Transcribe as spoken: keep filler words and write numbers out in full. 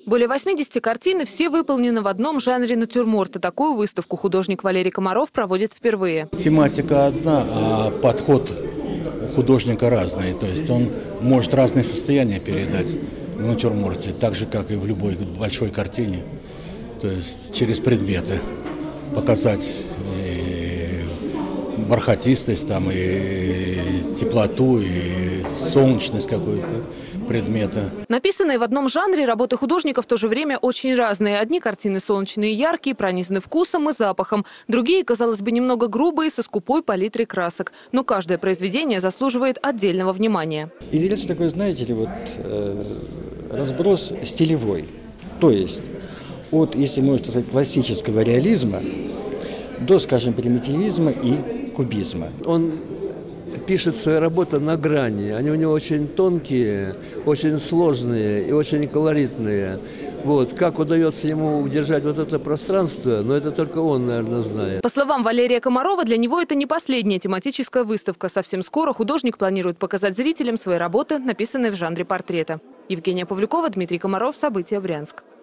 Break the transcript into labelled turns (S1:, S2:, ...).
S1: Более восьмидесяти картин, и все выполнены в одном жанре натюрморта. Такую выставку художник Валерий Комаров проводит впервые.
S2: Тематика одна, а подход у художника разный. То есть он может разные состояния передать в натюрморте, так же, как и в любой большой картине. То есть через предметы показать и бархатистость, там, и теплоту, и солнечность какую-то предмета.
S1: Написанные в одном жанре работы художников в то же время очень разные. Одни картины солнечные и яркие, пронизаны вкусом и запахом. Другие, казалось бы, немного грубые, со скупой палитрой красок. Но каждое произведение заслуживает отдельного внимания.
S3: И ведется такой, знаете ли, вот э, разброс стилевой. То есть от, если можно сказать, классического реализма до, скажем, примитивизма и кубизма.
S4: Он пишет свои работы на грани. Они у него очень тонкие, очень сложные и очень колоритные. Вот. Как удается ему удержать вот это пространство, но это только он, наверное, знает.
S1: По словам Валерия Комарова, для него это не последняя тематическая выставка. Совсем скоро художник планирует показать зрителям свои работы, написанные в жанре портрета. Евгения Павлюкова, Дмитрий Комаров. События. Брянск.